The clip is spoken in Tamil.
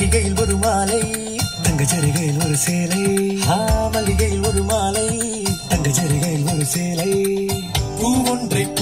மல்லிகையில் ஒரு மாலை தங்க ஜரிகையில் ஒரு சேலை மல்லிகையில் ஒரு மாலை தங்க ஜரிகையில் ஒரு சேலை பூ ஒன்றை